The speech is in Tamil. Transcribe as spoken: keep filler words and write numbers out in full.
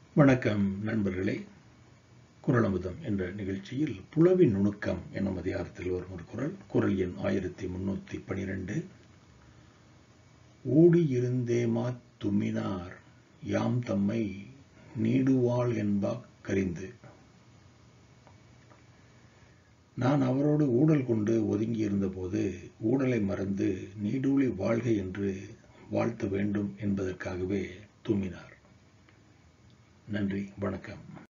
வணக்கம் நண்பர்களே. குறளமுதம் என்ற நிகழ்ச்சியில் புலவின் நுணுக்கம் என்னும் அதிகாரத்தில் வரும் ஒரு குறள், குறள் எண் ஆயிரத்தி முன்னூத்தி பனிரெண்டு. ஓடியிருந்தேமாத் தும்மினார் யாம் தம்மை நீடுவாள் என்பாக் கரிந்து. நான் அவரோடு ஊடல் கொண்டு ஒதுங்கியிருந்த போது ஊடலை மறந்து நீடூழி வாழ்க என்று வாழ்த்த வேண்டும் என்பதற்காகவே தும்மினார். நன்றி, வணக்கம்.